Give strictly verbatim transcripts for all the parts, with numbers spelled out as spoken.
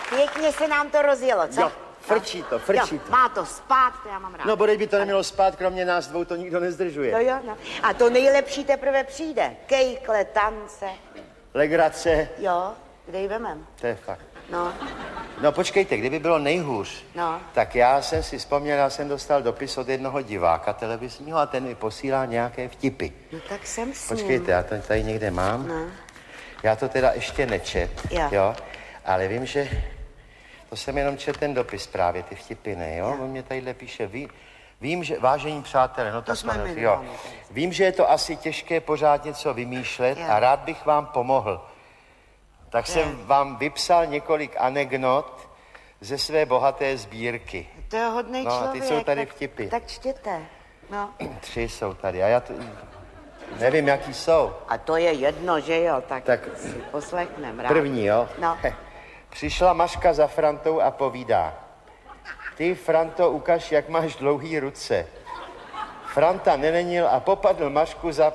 Pěkně se nám to rozjelo, co? Jo, frčí to, frčí jo, to. má to spát, to já mám rád. No, bodej by to nemělo spát, kromě nás dvou to nikdo nezdržuje. To jo, no. A to nejlepší teprve přijde. Kejkle, tance. Legrace. Jo, kde ji vemem? To je fakt. No. No počkejte, kdyby bylo nejhůř, No. tak já jsem si vzpomněl, já jsem dostal dopis od jednoho diváka televizního a ten mi posílá nějaké vtipy. No tak jsem s ním. Počkejte, já to tady někde mám. No. Já to teda ještě nečet, Jo. jo, ale vím, že to jsem jenom čet ten dopis právě, ty vtipy, ne, jo? On mě tadyhle píše, ví, vím, že, vážení přátelé, no To tak jsme to, my, jo. máme. Vím, že je to asi těžké pořád něco vymýšlet Jo. a rád bych vám pomohl. Tak Jo. jsem vám vypsal několik anekdot ze své bohaté sbírky. To je hodnej No, člověk. ty jsou tady tak- vtipy. Tak čtěte. No. Tři jsou tady a já to, nevím, jaký jsou. A to je jedno, že jo, tak, Tak si poslechnem rád. první, jo? No. Přišla Maška za Frantou a povídá. Ty, Franto, ukaž, jak máš dlouhý ruce. Franta nenenil a popadl Mašku za...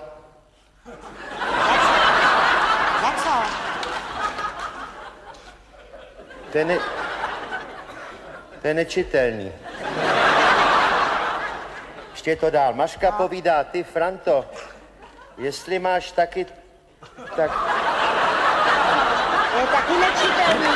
Za co? To je, ne... to je nečitelný. Ještě to dál. Maška no. povídá, ty, Franto, jestli máš taky... tak... To je taky nečitelný.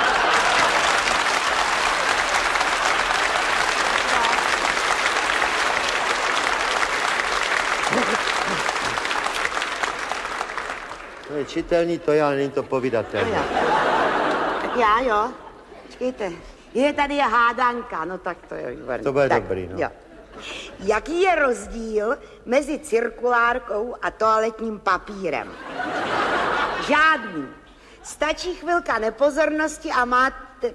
To je čitelný, to je, ale není to povídatelný. Jo. Tak já, jo. Počkejte. Je tady je hádanka, no tak to je výborný. To bude tak, dobrý, no. Jo. Jaký je rozdíl mezi cirkulárkou a toaletním papírem? Žádný. Stačí chvilka nepozornosti a máte...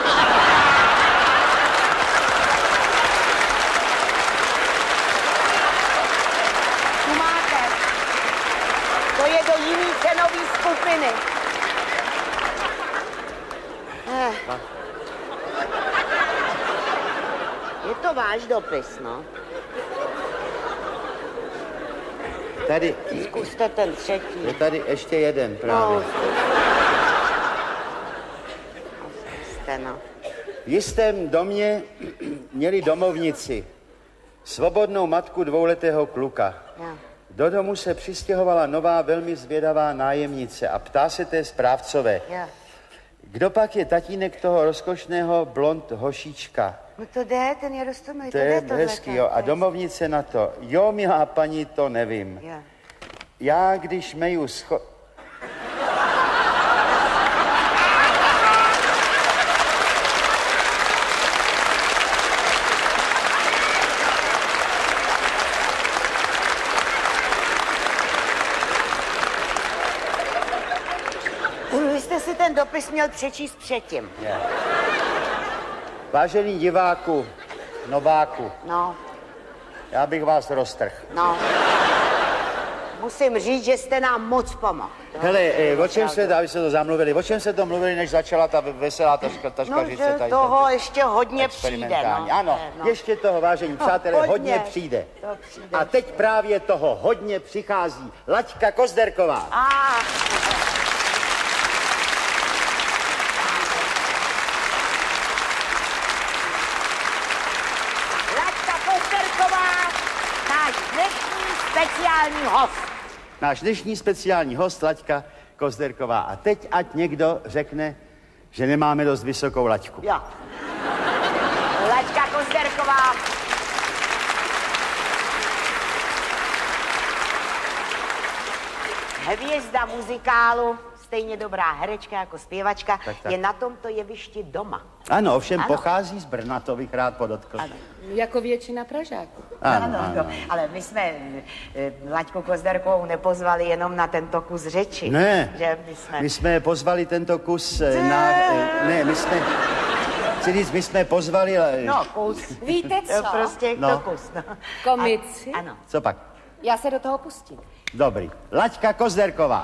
Tu máte. To je do jiný cenové skupiny. Eh. Je to váš dopis, no. Tady, Zkuste ten třetí. je tady ještě jeden No, právě. zkuste, no. V jistém domě měli domovnici svobodnou matku dvouletého kluka. Jo. Do domu se přistěhovala nová, velmi zvědavá nájemnice a ptá se té správcové. Jo. Kdo pak je tatínek toho rozkošného blond hošíčka? No to jde, ten je rostomilý. To je hezký, jo. A domovnice na to. Jo, milá paní, to nevím. Jo. Já, když meju scho... Vy jste si ten dopis měl přečíst předtím. Je. Vážený diváku, nováku, No, já bych vás roztrhl. no. Musím říct, že jste nám moc pomohl. Hele, eh, o čem se, aby se to zamluvili, o čem se to mluvili, než začala ta veselá taška, No, taškařice že tady? toho ten ještě hodně přijde, no. experimentální. Ano, No. ještě toho, vážení přátelé, hodně. hodně přijde. To přijde. A teď právě toho hodně přichází Laďka Kozderková. A, Laďka Kozderková, náš dnešní speciální host. Náš dnešní speciální host, Laďka Kozderková. A teď ať někdo řekne, že nemáme dost vysokou laťku. Jo. Laďka Kozderková. Hvězda muzikálu, stejně dobrá herečka jako zpěvačka, Tak, tak. je na tomto jevišti doma. Ano, ovšem Ano. pochází z Brna, to bych rád podotkl. Ano. Jako většina Pražáků. Ano, Ano, ano. no, ale my jsme eh, Laďku Kozderkovou nepozvali jenom na tento kus řeči. Ne, Že my jsme... my jsme pozvali tento kus eh, na... eh, Ne, my jsme... Chci říct, my jsme pozvali... eh, No, kus. Víte To co? prostě No. to kus. No. Komici? A, ano. Co pak? Já se do toho pustím. Dobrý. Laďka Kozderková.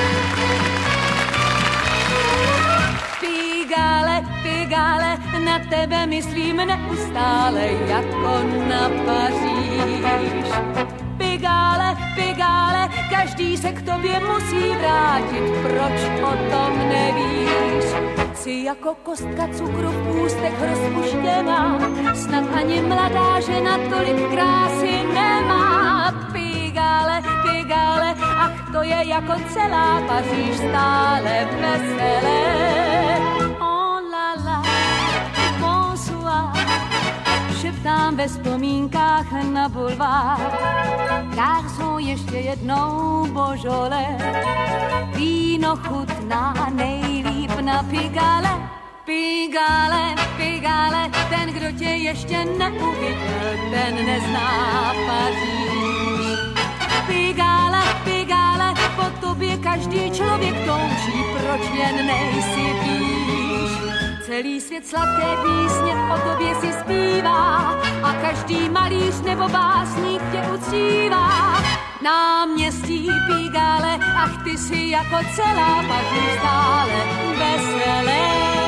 Figale, figale, na té tebe myslím neustále jako na Paříž. Pigále, Pigále, každý se k tobě musí vrátit, proč o tom nevíš? Jsi jako kostka cukru v ústech rozpuštěná, snad ani mladá žena tolik krásy nemá. Pigále, Pigále, ach to je jako celá Paříž stále veselé. Oh la la, bonsoir, šeptám ve vzpomínkách na bulvár. Garçon, ještě jednou božole, víno chutná nejlíp na Pigále. Pigále, Pigále, ten, kdo tě ještě neuviděl, ten nezná Paříž. Pigále, Pigále, po tobě každý člověk touží, proč jen nejsi výš? Celý svět sladké písně o tobě si zpívá a každý malíř nebo básník tě uctívá. Náměstí Pigále, ach ty si jako celá Paříž stále veselé.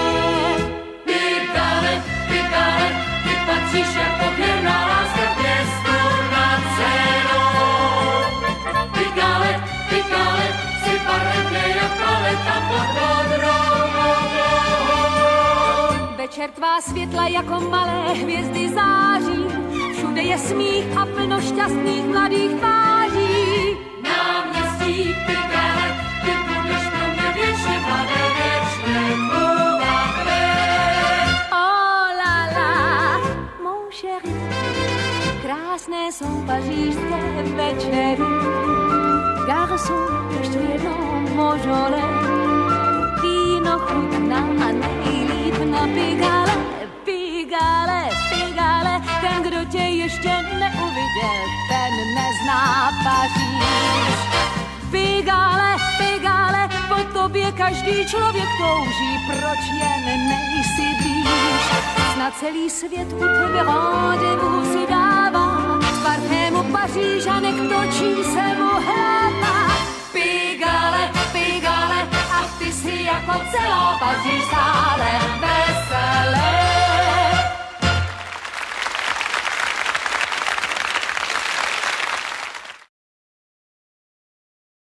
Pigále, Pigále, ty patříš jako věrná láska k městu na cenou. Pigále, Pigále, si barevné jako leta pod modrou oblohou. Večer tvá světla jako malé hvězdy září, všude je smích a plno šťastných mladých tváří. Náměstí Pigále, ty budeš pro mě věčně mladé, věčné uvavé. Oh la la, mon chéri, krásné jsou pařížské večery. Garçon, ještě jednou božole, víno chutná a nejlíp na Pigále. Pigále, Pigále, ten, kdo tě ještě neuviděl, ten nezná Paříž. Pigále, Pigále, po tobě každý člověk touží, proč jen nejsi blíž? Snad celý svět u tebe rendezvous si dává,